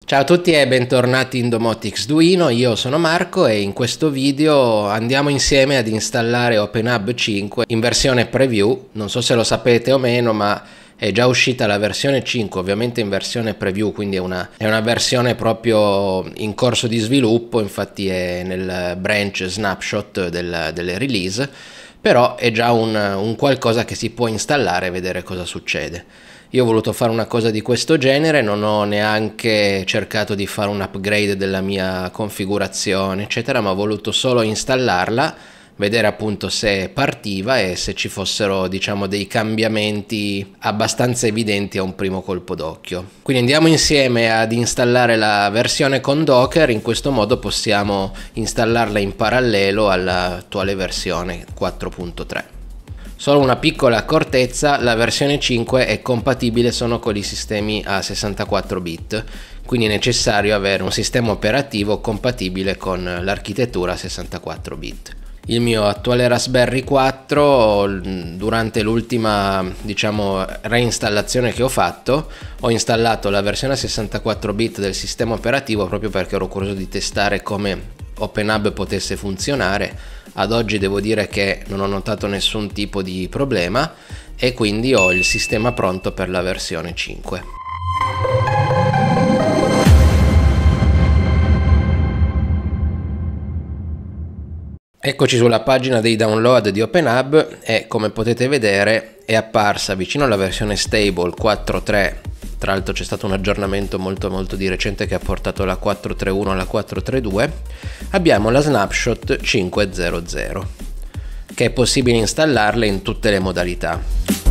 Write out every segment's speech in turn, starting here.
Ciao a tutti e bentornati in Domotics Duino, io sono Marco e in questo video andiamo insieme ad installare OpenHub 5 in versione preview. Non so se lo sapete o meno, ma è già uscita la versione 5, ovviamente in versione preview, quindi è una versione proprio in corso di sviluppo, infatti è nel branch snapshot delle release, però è già un qualcosa che si può installare e vedere cosa succede. Io ho voluto fare una cosa di questo genere, non ho neanche cercato di fare un upgrade della mia configurazione eccetera, ma ho voluto solo installarla, vedere appunto se partiva e se ci fossero, diciamo, dei cambiamenti abbastanza evidenti a un primo colpo d'occhio. Quindi andiamo insieme ad installare la versione con Docker, in questo modo possiamo installarla in parallelo all'attuale versione 4.3. Solo una piccola accortezza: la versione 5 è compatibile solo con i sistemi a 64 bit, quindi è necessario avere un sistema operativo compatibile con l'architettura a 64 bit. Il mio attuale Raspberry 4, durante l'ultima, diciamo, reinstallazione che ho fatto, ho installato la versione a 64 bit del sistema operativo proprio perché ero curioso di testare come OpenHub potesse funzionare. Ad oggi devo dire che non ho notato nessun tipo di problema e quindi ho il sistema pronto per la versione 5. Eccoci sulla pagina dei download di OpenHub e, come potete vedere, è apparsa vicino alla versione stable 4.3. Tra l'altro c'è stato un aggiornamento molto di recente che ha portato la 4.3.1 alla 4.3.2. abbiamo la snapshot 5.0.0 che è possibile installarle in tutte le modalità.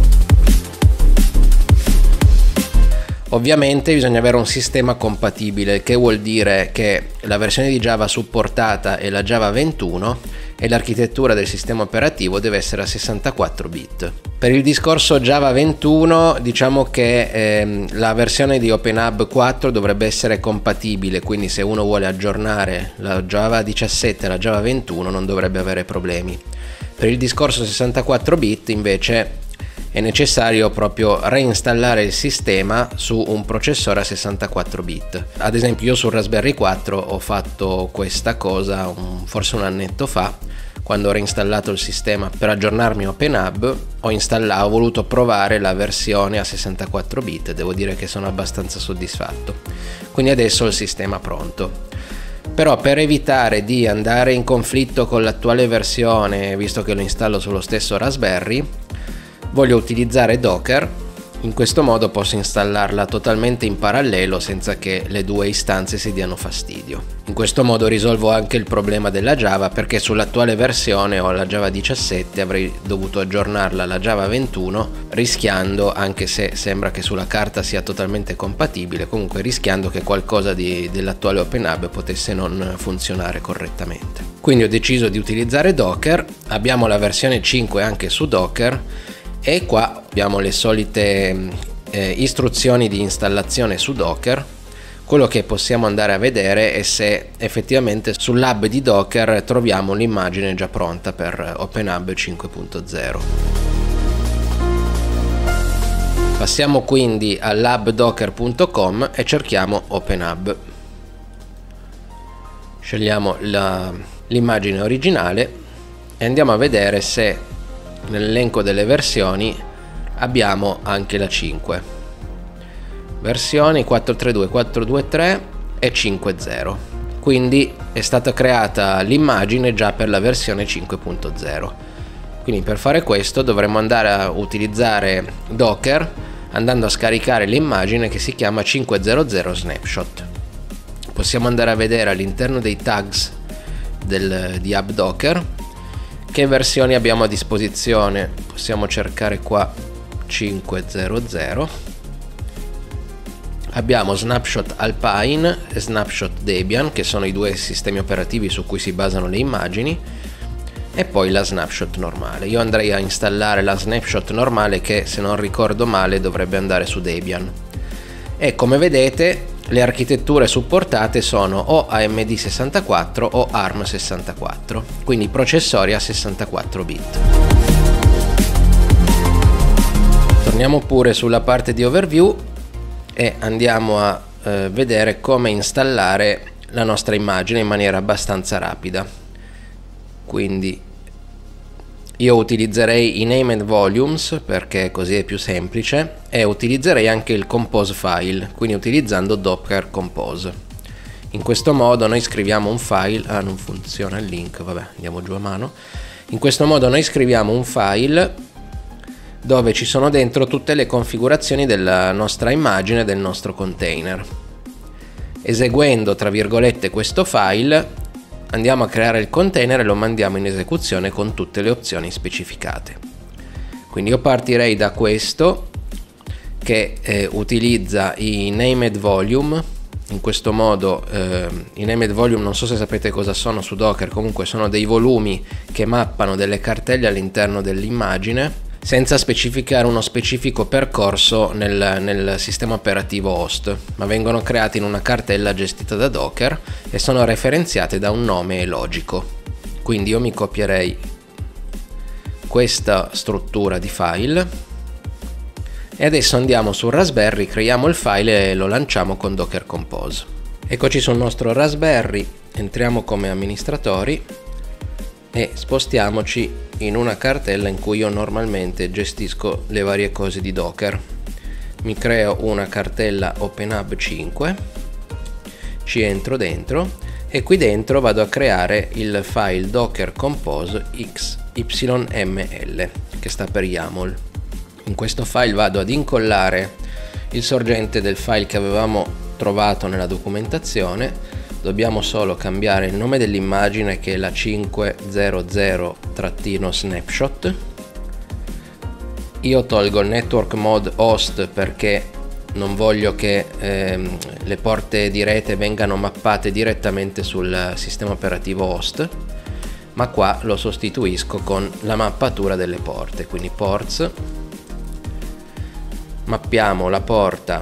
Ovviamente bisogna avere un sistema compatibile, che vuol dire che la versione di Java supportata è la Java 21 e l'architettura del sistema operativo deve essere a 64 bit. Per il discorso Java 21 diciamo che la versione di OpenHub 4 dovrebbe essere compatibile, quindi se uno vuole aggiornare la Java 17 alla Java 21 non dovrebbe avere problemi. Per il discorso 64 bit invece è necessario proprio reinstallare il sistema su un processore a 64 bit. Ad esempio io sul Raspberry 4 ho fatto questa cosa forse un annetto fa, quando ho reinstallato il sistema per aggiornarmi a OpenHub. Ho voluto provare la versione a 64 bit e devo dire che sono abbastanza soddisfatto. Quindi adesso ho il sistema pronto. Però per evitare di andare in conflitto con l'attuale versione, visto che lo installo sullo stesso Raspberry, voglio utilizzare Docker. In questo modo posso installarla totalmente in parallelo senza che le due istanze si diano fastidio. In questo modo risolvo anche il problema della Java, perché sull'attuale versione ho la Java 17, avrei dovuto aggiornarla alla Java 21, rischiando, anche se sembra che sulla carta sia totalmente compatibile, comunque rischiando che qualcosa dell'attuale OpenHub potesse non funzionare correttamente. Quindi ho deciso di utilizzare Docker. Abbiamo la versione 5 anche su Docker e qua abbiamo le solite istruzioni di installazione su Docker. Quello che possiamo andare a vedere è se effettivamente sull'hub di Docker troviamo l'immagine già pronta per OpenHub 5.0. Passiamo quindi all'hubdocker.com e cerchiamo OpenHub. Scegliamo l'immagine originale e andiamo a vedere se nell'elenco delle versioni abbiamo anche la 5. Versioni 4.3.2, 4.2.3 e 5.0. Quindi è stata creata l'immagine già per la versione 5.0. Quindi per fare questo dovremo andare a utilizzare Docker andando a scaricare l'immagine che si chiama 5.0.0 snapshot. Possiamo andare a vedere all'interno dei tags di HubDocker che versioni abbiamo a disposizione. Possiamo cercare qua 5.0.0. abbiamo Snapshot Alpine e Snapshot Debian, che sono i due sistemi operativi su cui si basano le immagini, e poi la snapshot normale. Io andrei a installare la snapshot normale, che se non ricordo male dovrebbe andare su Debian. E come vedete le architetture supportate sono o AMD 64 o ARM 64, quindi processori a 64 bit. Torniamo pure sulla parte di overview e andiamo a vedere come installare la nostra immagine in maniera abbastanza rapida. Quindi io utilizzerei i named volumes perché così è più semplice, e utilizzerei anche il compose file, quindi utilizzando Docker Compose. In questo modo noi scriviamo un file, non funziona il link, vabbè, andiamo giù a mano. In questo modo noi scriviamo un file dove ci sono dentro tutte le configurazioni della nostra immagine, del nostro container. Eseguendo tra virgolette questo file andiamo a creare il container e lo mandiamo in esecuzione con tutte le opzioni specificate. Quindi io partirei da questo che utilizza i named volume. In questo modo i named volume, non so se sapete cosa sono su Docker, comunque sono dei volumi che mappano delle cartelle all'interno dell'immagine senza specificare uno specifico percorso nel sistema operativo host, ma vengono creati in una cartella gestita da Docker e sono referenziate da un nome logico. Quindi io mi copierei questa struttura di file e adesso andiamo sul Raspberry, creiamo il file e lo lanciamo con Docker Compose. Eccoci sul nostro Raspberry, entriamo come amministratori e spostiamoci in una cartella in cui io normalmente gestisco le varie cose di Docker. Mi creo una cartella OpenHub 5, ci entro dentro e qui dentro vado a creare il file Docker Compose XYML che sta per YAML. In questo file vado ad incollare il sorgente del file che avevamo trovato nella documentazione. Dobbiamo solo cambiare il nome dell'immagine, che è la 500-snapshot. Io tolgo il network mode host perché non voglio che le porte di rete vengano mappate direttamente sul sistema operativo host, ma qua lo sostituisco con la mappatura delle porte. Quindi ports, mappiamo la porta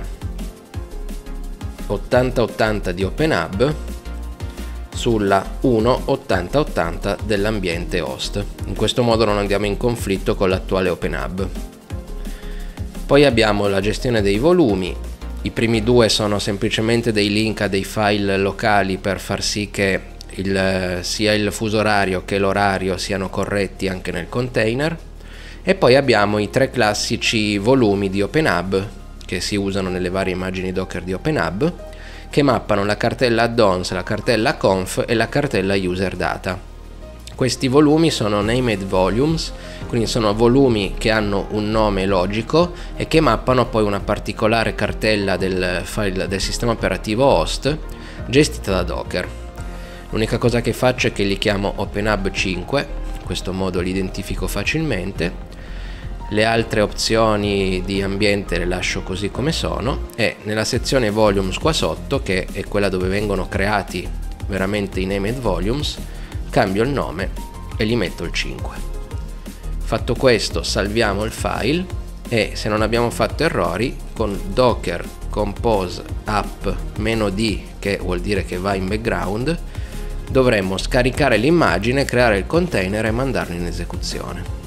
8080 di OpenHub sulla 1.8080 dell'ambiente host. In questo modo non andiamo in conflitto con l'attuale OpenHub. Poi abbiamo la gestione dei volumi. I primi due sono semplicemente dei link a dei file locali per far sì che sia il fuso orario che l'orario siano corretti anche nel container. E poi abbiamo i tre classici volumi di OpenHub che si usano nelle varie immagini Docker di OpenHub, che mappano la cartella add-ons, la cartella conf e la cartella user data. Questi volumi sono named volumes, quindi sono volumi che hanno un nome logico e che mappano poi una particolare cartella del file del sistema operativo host gestita da Docker. L'unica cosa che faccio è che li chiamo OpenHub 5, in questo modo li identifico facilmente. Le altre opzioni di ambiente le lascio così come sono, e nella sezione volumes qua sotto, che è quella dove vengono creati veramente i named volumes, cambio il nome e gli metto il 5. Fatto questo salviamo il file e, se non abbiamo fatto errori, con Docker Compose app -d, che vuol dire che va in background, dovremmo scaricare l'immagine, creare il container e mandarlo in esecuzione.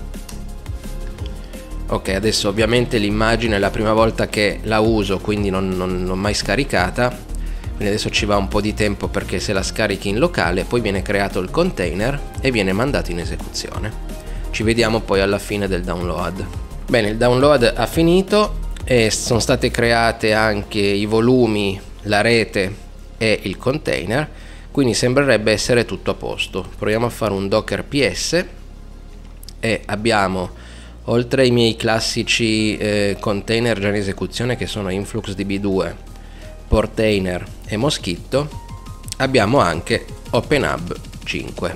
Ok, adesso ovviamente l'immagine è la prima volta che la uso, quindi non l'ho mai scaricata, quindi adesso ci va un po' di tempo perché se la scarichi in locale poi viene creato il container e viene mandato in esecuzione. Ci vediamo poi alla fine del download. Bene, il download ha finito e sono state create anche i volumi, la rete e il container, quindi sembrerebbe essere tutto a posto. Proviamo a fare un docker ps e abbiamo, oltre ai miei classici container già in esecuzione che sono InfluxDB2, Portainer e Mosquitto, abbiamo anche OpenHub 5.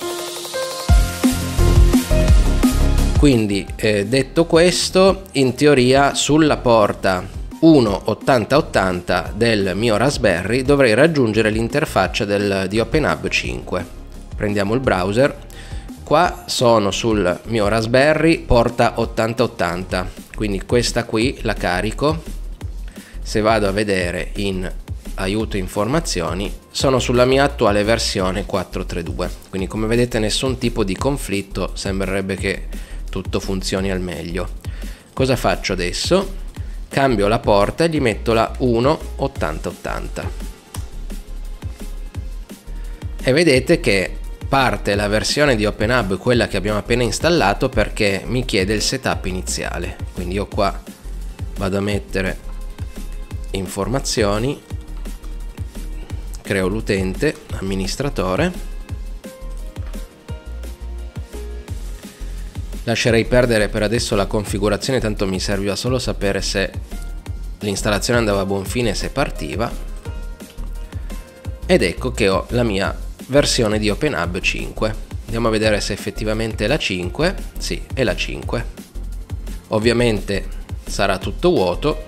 Quindi detto questo, in teoria sulla porta 1.8080 del mio Raspberry dovrei raggiungere l'interfaccia di OpenHub 5. Prendiamo il browser. Qua sono sul mio Raspberry porta 8080, quindi questa qui la carico. Se vado a vedere in aiuto informazioni, sono sulla mia attuale versione 4.3.2, quindi come vedete nessun tipo di conflitto, sembrerebbe che tutto funzioni al meglio. Cosa faccio adesso? cambio la porta e gli metto la 18080 e vedete che parte la versione di OpenHub, quella che abbiamo appena installato, perché mi chiede il setup iniziale. Quindi io qua vado a mettere informazioni, creo l'utente, amministratore, lascerei perdere per adesso la configurazione, tanto mi serviva solo sapere se l'installazione andava a buon fine, se partiva, ed ecco che ho la mia versione di OpenHub 5. Andiamo a vedere se effettivamente è la 5. Sì, è la 5. Ovviamente sarà tutto vuoto,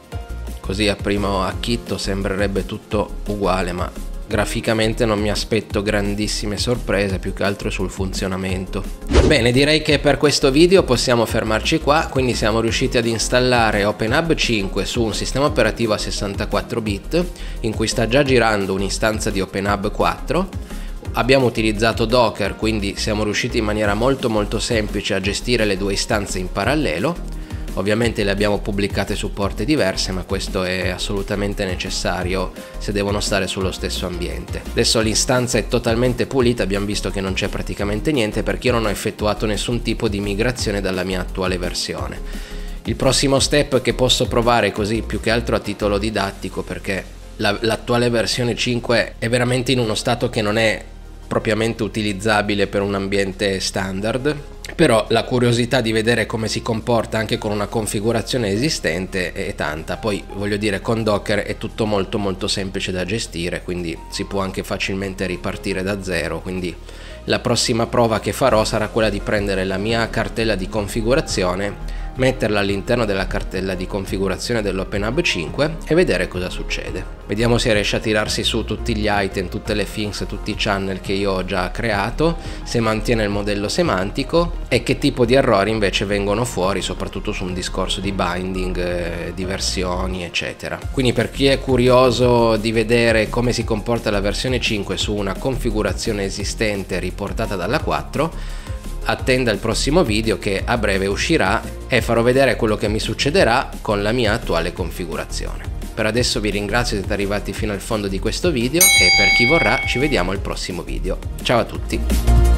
così a primo acchitto sembrerebbe tutto uguale, ma graficamente non mi aspetto grandissime sorprese, più che altro sul funzionamento. Bene, direi che per questo video possiamo fermarci qua. Quindi siamo riusciti ad installare OpenHub 5 su un sistema operativo a 64 bit in cui sta già girando un'istanza di OpenHub 4. Abbiamo utilizzato Docker, quindi siamo riusciti in maniera molto semplice a gestire le due istanze in parallelo. Ovviamente le abbiamo pubblicate su porte diverse, ma questo è assolutamente necessario se devono stare sullo stesso ambiente. Adesso l'istanza è totalmente pulita, abbiamo visto che non c'è praticamente niente perché io non ho effettuato nessun tipo di migrazione dalla mia attuale versione. Il prossimo step che posso provare, così più che altro a titolo didattico, perché l'attuale versione 5 è veramente in uno stato che non è propriamente utilizzabile per un ambiente standard, però la curiosità di vedere come si comporta anche con una configurazione esistente è tanta. Poi voglio dire, con Docker è tutto molto semplice da gestire, quindi si può anche facilmente ripartire da zero. Quindi la prossima prova che farò sarà quella di prendere la mia cartella di configurazione, metterla all'interno della cartella di configurazione dell'OpenHub 5 e vedere cosa succede. Vediamo se riesce a tirarsi su tutti gli item, tutte le things, tutti i channel che io ho già creato, se mantiene il modello semantico e che tipo di errori invece vengono fuori, soprattutto su un discorso di binding, di versioni eccetera. Quindi per chi è curioso di vedere come si comporta la versione 5 su una configurazione esistente riportata dalla 4, attenda il prossimo video che a breve uscirà e farò vedere quello che mi succederà con la mia attuale configurazione. Per adesso vi ringrazio se siete arrivati fino al fondo di questo video e per chi vorrà ci vediamo al prossimo video. Ciao a tutti!